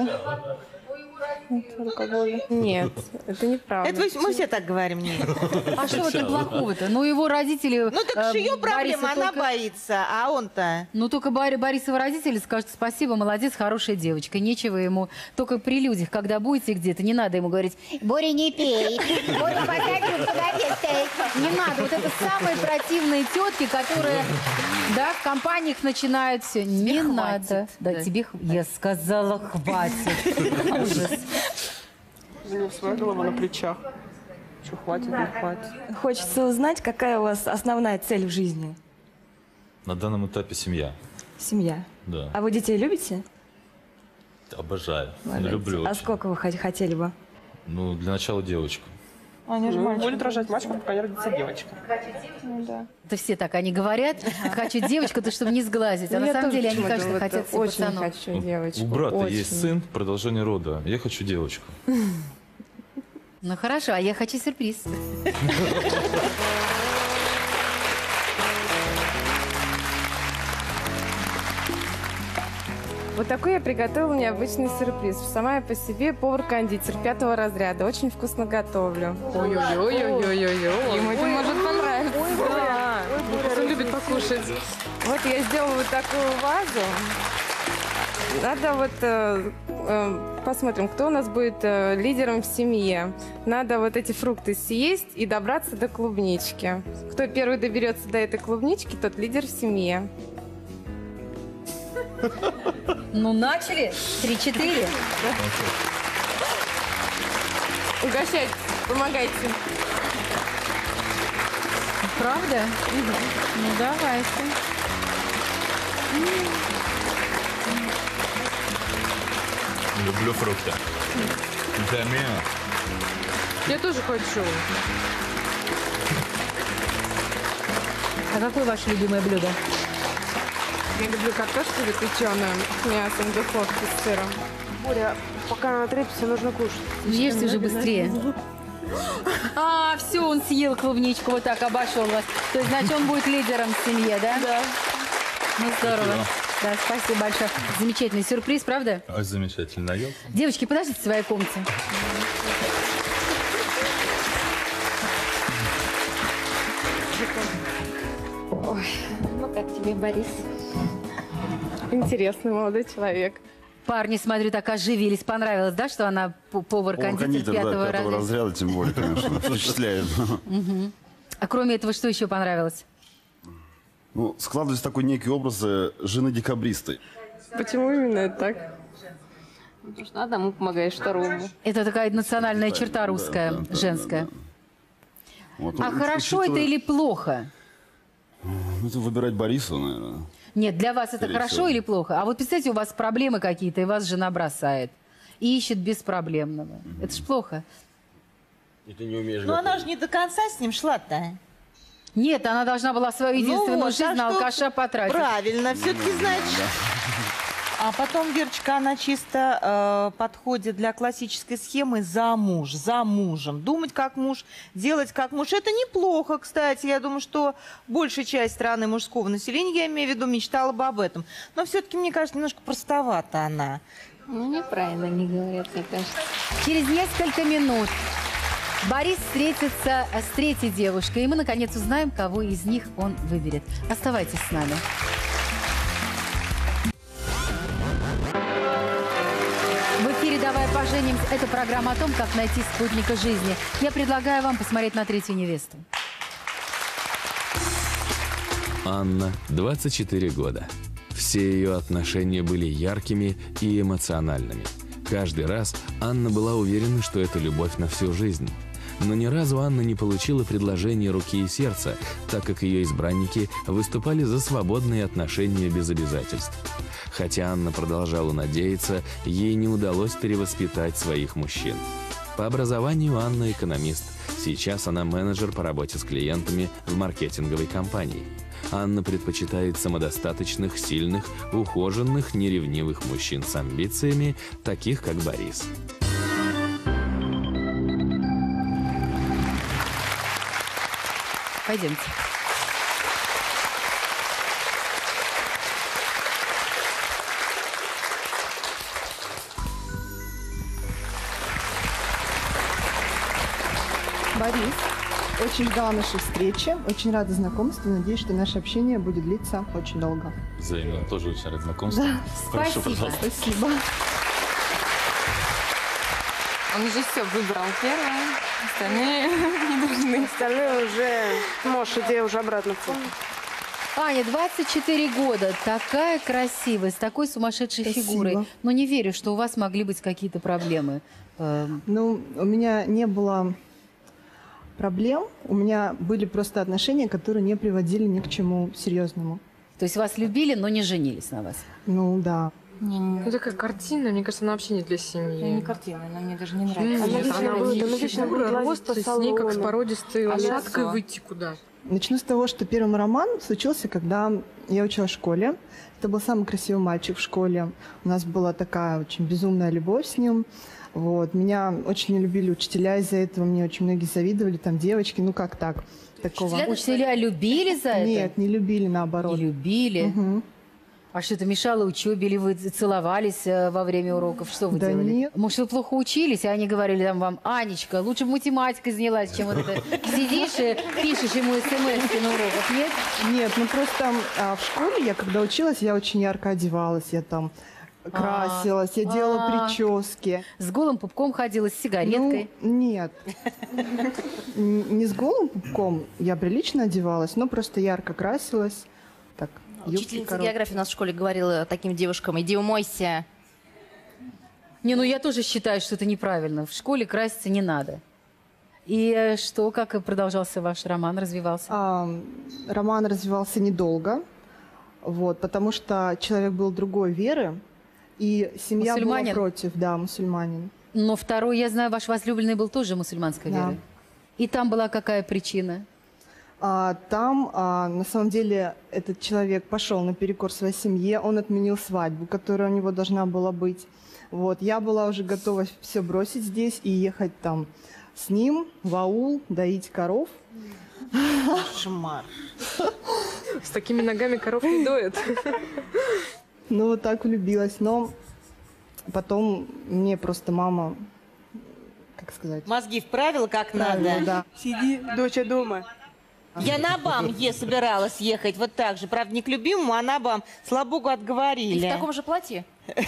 Нет, это неправда. Это мы все так говорим. Нет. А что в этом плохого-то? Ну, его родители... Ну, так же ее проблема, она боится, а он-то... Ну, только Борисовы родители скажут: спасибо, молодец, хорошая девочка. Нечего ему... Только при людях, когда будете где-то, не надо ему говорить: Боря, не пей, Боря, поставь рюмку на место. Не надо. Вот это самые противные тетки, которые, да, в компаниях начинают все. Не надо. Да, тебе... Я сказала, хватит. Ужас. У нее своя голова на плечах. Что, хватит, не хватит. Хочется узнать, какая у вас основная цель в жизни? На данном этапе семья. Семья. Да. А вы детей любите? Обожаю. Молодец. Люблю А очень. сколько вы хотели бы? Ну, для начала девочку. Они же будет рожать мальчика, пока не родится девочка. Ну, да. Это все так, они говорят: хочу девочку-то, чтобы не сглазить. А на самом деле они, кажется, хотят себе очень пацанов. хочу девочку. У брата очень. есть сын, продолжение рода. Я хочу девочку. Ну хорошо, а я хочу сюрприз. Вот такой я приготовила необычный сюрприз. Сама я по себе повар-кондитер 5-го разряда. Очень вкусно готовлю. Ой-ой-ой-ой-ой-ой. Ему это может понравиться. Да. Он любит покушать. Вот я сделала вот такую вазу. Надо вот посмотрим, кто у нас будет лидером в семье. Надо вот эти фрукты съесть и добраться до клубнички. Кто первый доберется до этой клубнички, тот лидер в семье. Ну, начали. 3-4. Угощайте, помогайте. Правда? Ну, давайте. Люблю фрукты. Витамины. Я тоже хочу. А какое ваше любимое блюдо? Я люблю картошку запеченную с мясом в духовке с сыром. Боря, пока она треплется, нужно кушать. Ешьте уже быстрее. А, все, он съел клубничку, вот так обошел вас. То есть, значит, он будет лидером в семье, да? Да. Ну, здорово. Да, спасибо большое. Замечательный сюрприз, правда? Ой, замечательно. Наелся. Девочки, подождите в своей комнате. Ой, ну как тебе, Борис? Интересный молодой человек. Парни, смотрю, так оживились. Понравилось, да, что она повар-кондитер 5-го разряда, тем более, конечно, впечатляет. А кроме этого, что еще понравилось? Ну, складывается такой некий образ жены декабристы. Почему именно так? Потому что одному помогаешь, второму. Это такая национальная черта русская, женская. Вот. А Ну, хорошо это или плохо? Ну, это выбирать Борису, наверное. Нет, для вас это Скорее хорошо всего. или плохо? А вот представьте, у вас проблемы какие-то, и вас жена бросает. И ищет беспроблемного. Это ж плохо. И ты не умеешь Ну она же не до конца с ним шла-то. Нет, она должна была свою единственную вот, жизнь а на что- алкаша потратить. Правильно, все-таки, значит. А потом, Верочка, она чисто подходит для классической схемы замуж, за мужем. Думать как муж, делать как муж. Это неплохо, кстати. Я думаю, что большая часть страны мужского населения, я имею в виду, мечтала бы об этом. Но все-таки, мне кажется, немножко простовата она. Ну, неправильно не говорят, мне кажется. Через несколько минут Борис встретится с третьей девушкой, и мы, наконец, узнаем, кого из них он выберет. Оставайтесь с нами. В эфире «Давай поженимся» – это программа о том, как найти спутника жизни. Я предлагаю вам посмотреть на третью невесту. Анна, 24 года. Все ее отношения были яркими и эмоциональными. Каждый раз Анна была уверена, что это любовь на всю жизнь. Но ни разу Анна не получила предложение руки и сердца, так как ее избранники выступали за свободные отношения без обязательств. Хотя Анна продолжала надеяться, ей не удалось перевоспитать своих мужчин. По образованию Анна экономист. Сейчас она менеджер по работе с клиентами в маркетинговой компании. Анна предпочитает самодостаточных, сильных, ухоженных, неревнивых мужчин с амбициями, таких как Борис. Пойдемте. Борис, очень ждала нашей встречи, очень рада знакомству. Надеюсь, что наше общение будет длиться очень долго. Взаимно. Тоже очень рад знакомству. Да. Прошу, Спасибо. пожалуйста. Спасибо. Он уже все выбрал первое, остальные не нужны. Остальные уже... Можешь, иди уже обратно в фото. Аня, 24 года, такая красивая, с такой сумасшедшей Спасибо. фигурой. Но не верю, что у вас могли быть какие-то проблемы. Ну, у меня не было проблем. У меня были просто отношения, которые не приводили ни к чему серьезному. То есть вас любили, но не женились на вас? Ну, да. Ну, такая картина, мне кажется, она вообще не для семьи. Не картина, она мне даже не Нет, нравится. она вечно будет лазить по с ней как с салону. породистой лошадкой лицо? выйти куда? Начну с того, что первый мой роман случился, когда я училась в школе. Это был самый красивый мальчик в школе. У нас была такая очень безумная любовь с ним. Вот. Меня очень не любили учителя из-за этого. Мне очень многие завидовали, там девочки. Ну как так? Такого. Учителя любили за это? Нет, не любили, наоборот. Не любили? Мгм. А что-то мешало учебе, или вы целовались во время уроков? Что вы Да делали? нет. Может, вы плохо учились, а они говорили там вам: Анечка, лучше бы математикой занялась, чем вот это. Сидишь и пишешь ему смс на уроках, нет? Нет, ну просто в школе я, когда училась, я очень ярко одевалась. Я там красилась, я делала прически. С голым пупком ходила, с сигареткой? Ну, нет. Не с голым пупком. Я прилично одевалась, но просто ярко красилась. Так, юбки Учительница короткие. географии у нас в школе говорила таким девушкам: иди умойся. Не, ну я тоже считаю, что это неправильно. В школе краситься не надо. И что, как и продолжался ваш роман, развивался? Роман развивался недолго, вот, потому что человек был другой веры, и семья Мусульманин? была против, да, мусульманин. Но второй, я знаю, ваш возлюбленный был тоже мусульманской Да. веры. И там была какая причина? Там, на самом деле, этот человек пошел наперекор своей семье, он отменил свадьбу, которая у него должна была быть. Вот, я была уже готова все бросить здесь и ехать там с ним в аул, доить коров. Кошмар. С такими ногами коров не доят. Ну, вот так влюбилась. Но потом мне просто мама, как сказать... Мозги вправила как Правила, надо. да. Сиди, доча, дома. Я на БАМ собиралась ехать вот так же. Правда, не к любимому, а на БАМ. Слава богу, отговорили. Ты в таком же платье?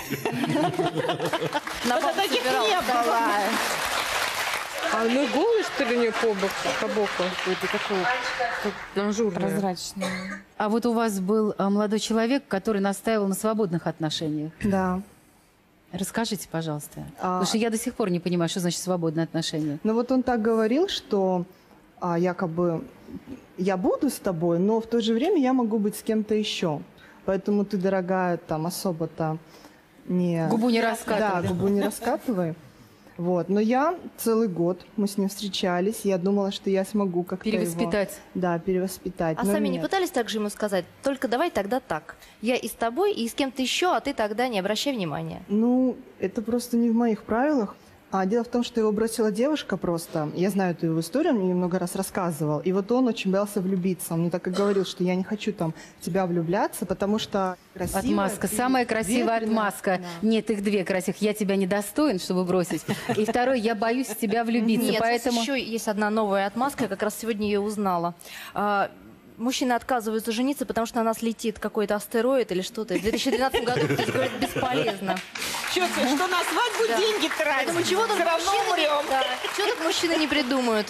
Вот таких не было. А ну голый, что ли, у нее по боку? Это такой ажурный. прозрачный. А вот у вас был молодой человек, который настаивал на свободных отношениях. Да. Расскажите, пожалуйста. Потому что я до сих пор не понимаю, что значит свободные отношения. Ну вот он так говорил, что якобы я буду с тобой, но в то же время я могу быть с кем-то еще. Поэтому ты, дорогая, там особо-то не... Губу не раскатывай. Да, губу не раскатывай. Вот. Но я целый год, мы с ним встречались, я думала, что я смогу как-то Перевоспитать. его... Да, перевоспитать. А но сами не нет. пытались также ему сказать: только давай тогда так. Я и с тобой, и с кем-то еще, а ты тогда не обращай внимания. Ну, это просто не в моих правилах. Дело в том, что его бросила девушка просто. Я знаю эту его историю, он мне много раз рассказывал. И вот он очень боялся влюбиться. Он мне так и говорил, что я не хочу там в тебя влюбляться, потому что красивая... Отмазка. Самая красивая ветреная. отмазка. Нет, их две красивых. Я тебя недостоин, чтобы бросить. И второй, я боюсь в тебя влюбиться. Нет, Поэтому... еще есть одна новая отмазка, я как раз сегодня ее узнала. Мужчины отказываются жениться, потому что на нас летит какой-то астероид или что-то. В 2012 году кто-то говорит: бесполезно. Что на свадьбу Да. деньги тратить? Поэтому чего тут Все равно мужчины, умрем. да, чего тут мужчины не придумают?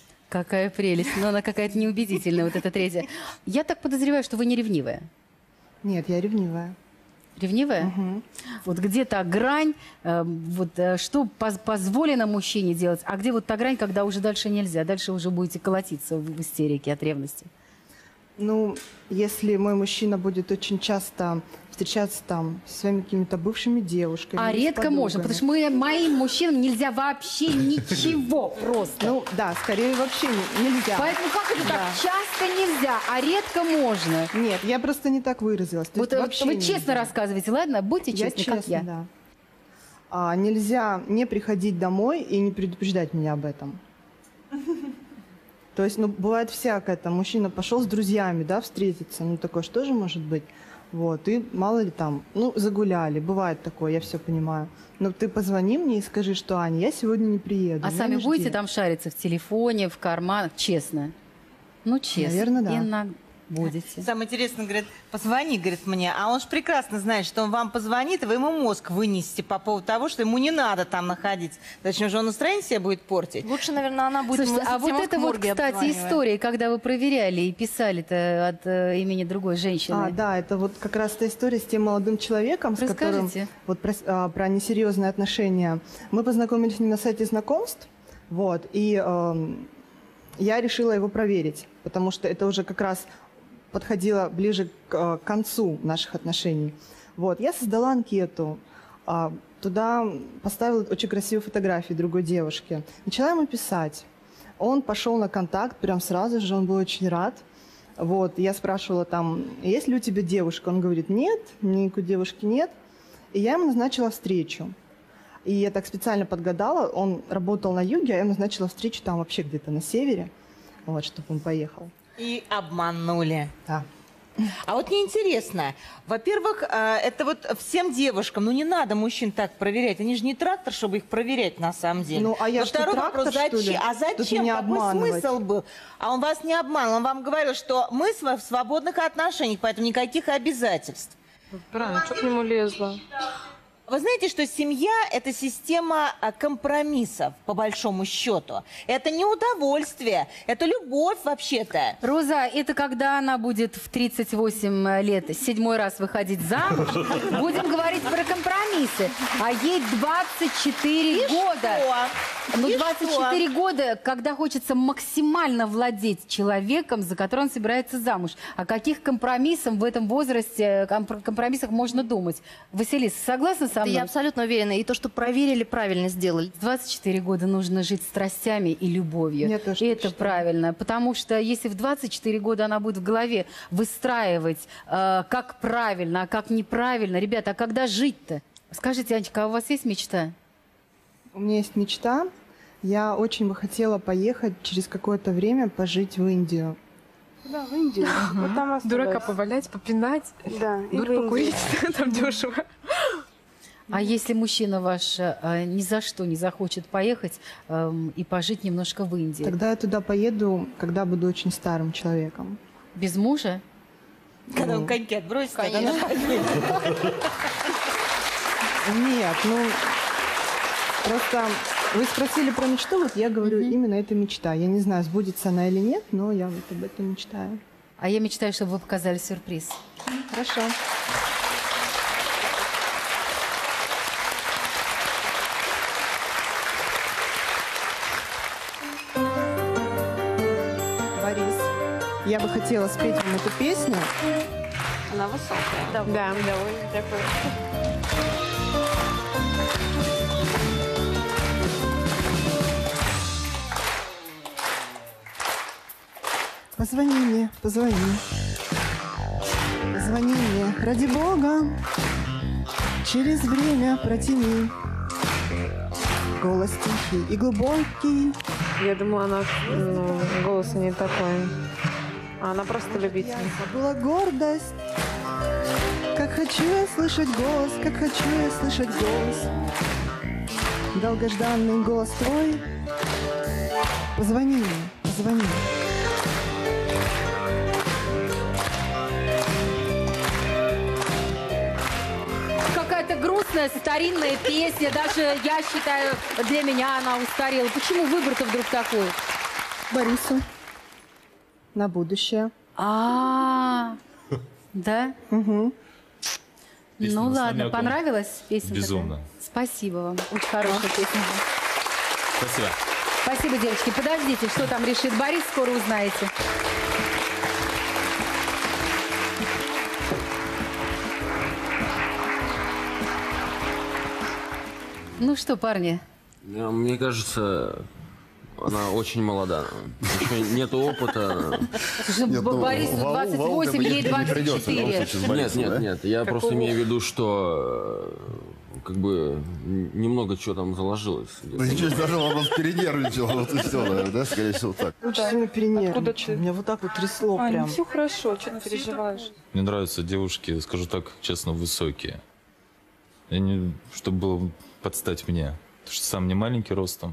Какая прелесть. Но она какая-то неубедительная, вот эта третья. Я так подозреваю, что вы не ревнивая. Нет, я ревнивая. Ревнивая? Угу. Вот где та грань, что позволено мужчине делать, а где вот та грань, когда уже дальше нельзя, дальше уже будете колотиться в истерике от ревности? Ну, если мой мужчина будет очень часто встречаться там со своими какими-то бывшими девушками. А редко можно, потому что моим мужчинам нельзя вообще ничего просто. Ну да, скорее вообще нельзя. Поэтому как это так часто нельзя, а редко можно? Нет, я просто не так выразилась. Вот вы честно рассказывайте, ладно? Будьте честны, как я. Да. Нельзя не приходить домой и не предупреждать меня об этом. То есть, ну, бывает всякое, там, мужчина пошел с друзьями, да, встретиться, ну, такое же тоже может быть. Вот, и мало ли там, ну, загуляли, бывает такое, я все понимаю. Но ты позвони мне и скажи, что, Аня, я сегодня не приеду. А сами будете там шариться в телефоне, в карманах, честно? Ну, честно. Наверное, да. Иногда будете. Самое интересное, говорит, позвони, говорит, мне. А он же прекрасно знает, что он вам позвонит, и вы ему мозг вынесете по поводу того, что ему не надо там находиться. Зачем же он настроение себе будет портить? Лучше, наверное, она будет... Слушайте, а вот это вот, кстати, история, когда вы проверяли и писали-то от имени другой женщины. Да, это вот как раз та история с тем молодым человеком, с которым вот про несерьезные отношения. Мы познакомились с ним на сайте знакомств, вот, и я решила его проверить, потому что это уже как раз подходило ближе к концу наших отношений. Вот, я создала анкету, туда поставила очень красивые фотографии другой девушки. Начала ему писать. Он пошел на контакт прям сразу же, он был очень рад. Вот, я спрашивала там, есть ли у тебя девушка? Он говорит, нет, никакой девушки нет. И я ему назначила встречу. И я так специально подгадала, он работал на юге, а я назначила встречу там вообще где-то на севере, вот, чтобы он поехал. И обманули. Да. А вот мне интересно, во-первых, это вот всем девушкам, ну не надо мужчин так проверять, они же не трактор, чтобы их проверять на самом деле. Ну, а я что, второй трактор, вопрос, зачем? что ли? А зачем? Какой смысл был? А он вас не обманул, он вам говорил, что мы в свободных отношениях, поэтому никаких обязательств. Правильно, что к нему лезла? Вы знаете, что семья – это система компромиссов, по большому счету. Это не удовольствие, это любовь вообще-то. Роза, это когда она будет в 38 лет 7-й раз выходить замуж, будем говорить про компромиссы. А ей 24 года. Ну, 24 года, когда хочется максимально владеть человеком, за которым он собирается замуж. О каких компромиссах в этом возрасте, компромиссах можно думать? Василиса, согласна со мной? Я абсолютно уверена. И то, что проверили, правильно сделали. 24 года нужно жить страстями и любовью. И это правильно. Потому что если в 24 года она будет в голове выстраивать, как правильно, а как неправильно, ребята, а когда жить-то? Скажите, Анечка, а у вас есть мечта? У меня есть мечта. Я очень бы хотела поехать через какое-то время пожить в Индию. Да, в Индию. Вот там осталось. Дурака повалять, попинать. Да, и дурь покурить, там дешево. А если мужчина ваш ни за что не захочет поехать и пожить немножко в Индии? Тогда я туда поеду, когда буду очень старым человеком. Без мужа? Когда он коньки отбросит, конечно. Нет, ну... Просто вы спросили про мечту, вот я говорю, именно это мечта. Я не знаю, сбудется она или нет, но я вот об этом мечтаю. А я мечтаю, чтобы вы показали сюрприз. Хорошо. Борис, я бы хотела спеть вам эту песню. Она высокая. Да, довольно такой. Позвони мне, позвони. Позвони мне, ради Бога. Через время протяни. Голос тихий и глубокий. Я думала, она голос не такой. Она просто любительница. Была гордость. Как хочу я слышать голос, как хочу я слышать голос. Долгожданный голос твой. Позвони мне, позвони. Какая-то грустная, старинная песня. Даже, я считаю, для меня она устарела. Почему выбор-то вдруг такой? Борису. На будущее. Да? Угу. Песня Ну на ладно, Самяком. понравилась песня? Безумно. Такая? Спасибо вам. Очень хорошая песня. Спасибо. Спасибо, девочки. Подождите, что там решит Борис, скоро узнаете. Ну что, парни? Мне кажется, она очень молода. Еще нет опыта. Слушай, Борису 28, ей 24. Нет. Я просто имею в виду, что как бы немного чего там заложилось. Ну ничего не заложилось, он просто перенервничал. Вот и все, наверное, да? Скорее всего так. Очень сильно перенервничал. Меня вот так вот трясло Ань, прям. все хорошо, что ты переживаешь? Мне нравятся девушки, скажу так, честно, высокие. Я не, чтобы было под стать мне. Потому что сам не маленький ростом.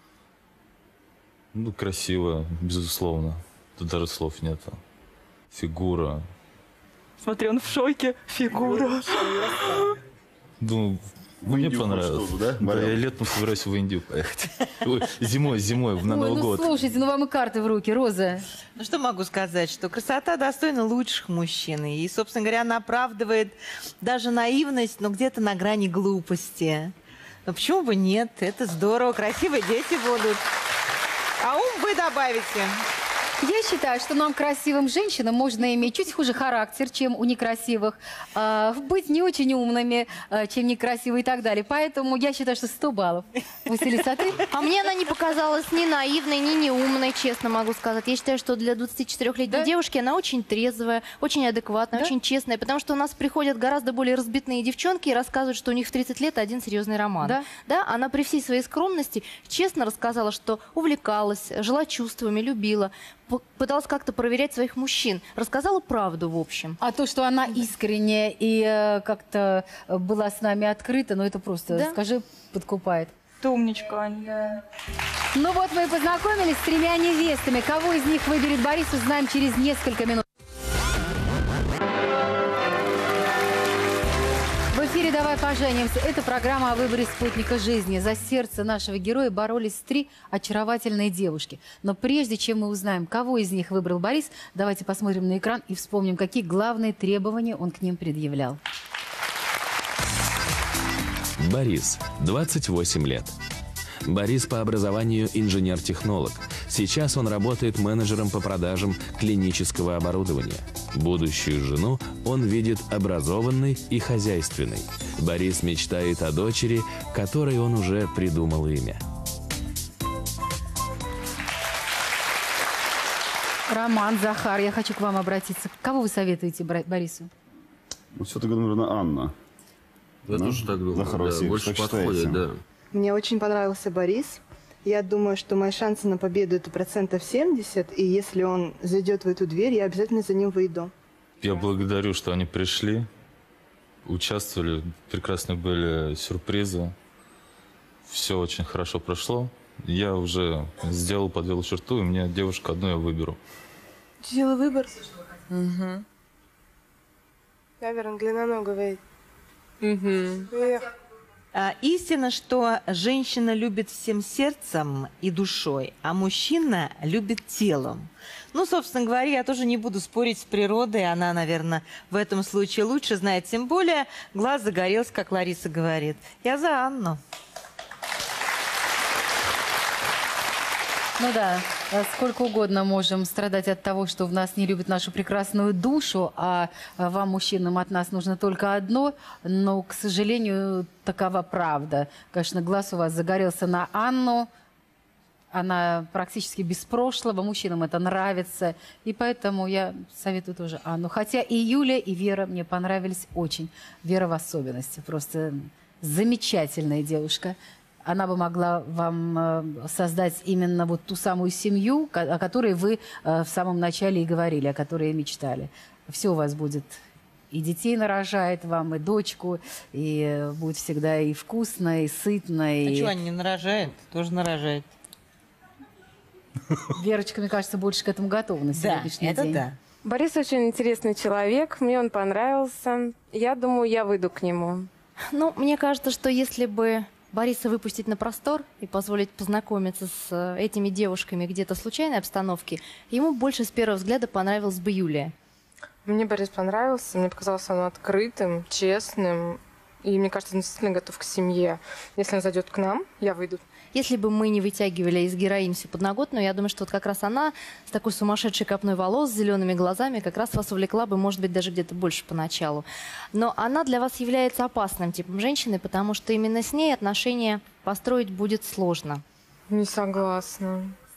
Ну, красиво, безусловно. Тут даже слов нету. Фигура. Смотри, он в шоке. Фигура. Ну, мне понравилось. Да? Да, я летом собираюсь в Индию поехать. Ой, зимой, на Ой, Новый ну год. слушайте, ну вам и карты в руки, Роза. Ну что могу сказать, что красота достойна лучших мужчин. И, собственно говоря, она оправдывает даже наивность, но где-то на грани глупости. Но почему бы нет? Это здорово, красивые дети будут. А ум вы добавите. Я считаю, что нам, красивым женщинам, можно иметь чуть хуже характер, чем у некрасивых, быть не очень умными, чем некрасивые и так далее. Поэтому я считаю, что 100 баллов. Василиса, а ты? А мне она не показалась ни наивной, ни неумной, честно могу сказать. Я считаю, что для 24-летней девушки она очень трезвая, очень адекватная, очень честная, потому что у нас приходят гораздо более разбитные девчонки и рассказывают, что у них в 30 лет один серьезный роман. Да, она при всей своей скромности честно рассказала, что увлекалась, жила чувствами, любила, пыталась как-то проверять своих мужчин. Рассказала правду, в общем. А то, что она искренняя и как-то была с нами открыта, ну это просто, скажи, подкупает. Ты умничка, Аня, да. Ну вот мы и познакомились с 3 невестами. Кого из них выберет Борис, узнаем через несколько минут. В эфире «Давай поженимся». Это программа о выборе спутника жизни. За сердце нашего героя боролись 3 очаровательные девушки. Но прежде чем мы узнаем, кого из них выбрал Борис, давайте посмотрим на экран и вспомним, какие главные требования он к ним предъявлял. Борис, 28 лет. Борис по образованию инженер-технолог. Сейчас он работает менеджером по продажам клинического оборудования. Будущую жену он видит образованной и хозяйственной. Борис мечтает о дочери, которой он уже придумал имя. Роман, Захар, я хочу к вам обратиться. Кого вы советуете Борису? Ну, все-таки, наверное, Анна. Я тоже так думаю. Захар Васильевич, больше как подходит, считаете? да. Мне очень понравился Борис. Я думаю, что мои шансы на победу это 70%. И если он зайдет в эту дверь, я обязательно за ним выйду. Я благодарю, что они пришли, участвовали. Прекрасные были сюрпризы. Все очень хорошо прошло. Я уже сделал, подвел черту, и мне девушку одну я выберу. Сделала выбор. Угу. Наверное, длинноногая. Угу. Истина, что женщина любит всем сердцем и душой, а мужчина любит телом. Ну, собственно говоря, я тоже не буду спорить с природой. Она, наверное, в этом случае лучше знает. Тем более, глаз загорелся, как Лариса говорит. Я за Анну. Ну да, сколько угодно можем страдать от того, что в нас не любят нашу прекрасную душу, а вам, мужчинам, от нас нужно только одно, но, к сожалению, такова правда. Конечно, глаз у вас загорелся на Анну, она практически без прошлого, мужчинам это нравится, и поэтому я советую тоже Анну. Хотя и Юля, и Вера мне понравились очень. Вера в особенности, просто замечательная девушка. Она бы могла вам создать именно вот ту самую семью, о которой вы в самом начале и говорили, о которой мечтали. Все у вас будет. И детей нарожает вам, и дочку, и будет всегда и вкусно, и сытно. А что, они не нарожает? Тоже нарожает. Верочка, мне кажется, больше к этому готова на сегодняшний день. Да. Борис очень интересный человек, мне он понравился. Я думаю, я выйду к нему. Ну, мне кажется, что если бы Бориса выпустить на простор и позволить познакомиться с этими девушками где-то в случайной обстановке, ему больше с первого взгляда понравилась бы Юлия. Мне Борис понравился, мне показалось он открытым, честным. И мне кажется, он действительно готов к семье. Если он зайдет к нам, я выйду. Если бы мы не вытягивали из героини всю подноготную, я думаю, что вот как раз она с такой сумасшедшей копной волос, с зелеными глазами, как раз вас увлекла бы, может быть, даже где-то больше поначалу. Но она для вас является опасным типом женщины, потому что именно с ней отношения построить будет сложно. Не согласна.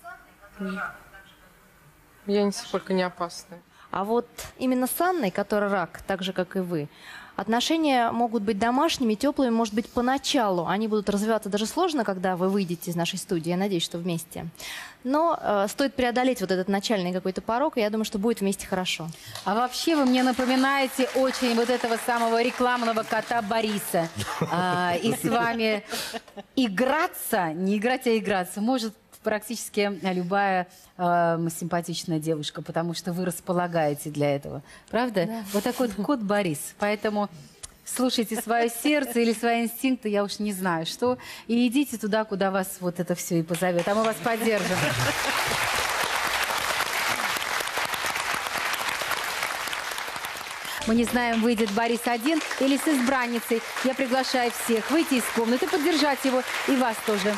Я нисколько не опасная. А вот именно с Анной, которая рак, так же, как и вы, отношения могут быть домашними, теплыми, может быть, поначалу. Они будут развиваться даже сложно, когда вы выйдете из нашей студии. Я надеюсь, что вместе. Но стоит преодолеть вот этот начальный какой-то порог, и я думаю, что будет вместе хорошо. А вообще вы мне напоминаете очень вот этого самого рекламного кота Бориса. И с вами играться, не играть, а играться, может практически любая симпатичная девушка, потому что вы располагаете для этого. Правда? Да. Вот такой вот кот Борис. Поэтому слушайте свое сердце или свои инстинкты, я уж не знаю что, и идите туда, куда вас вот это все и позовет. А мы вас поддержим. Мы не знаем, выйдет Борис один или с избранницей. Я приглашаю всех выйти из комнаты, поддержать его и вас тоже.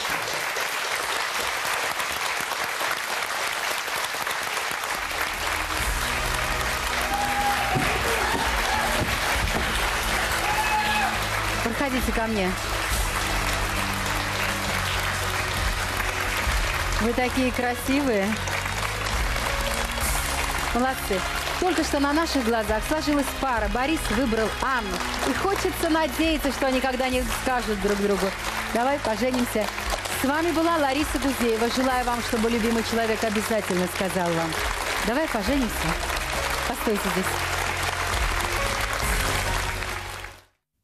Проходите ко мне. Вы такие красивые. Молодцы. Только что на наших глазах сложилась пара. Борис выбрал Анну. И хочется надеяться, что они когда-нибудь скажут друг другу: давай поженимся. С вами была Лариса Гузеева. Желаю вам, чтобы любимый человек обязательно сказал вам: давай поженимся. Постойте здесь.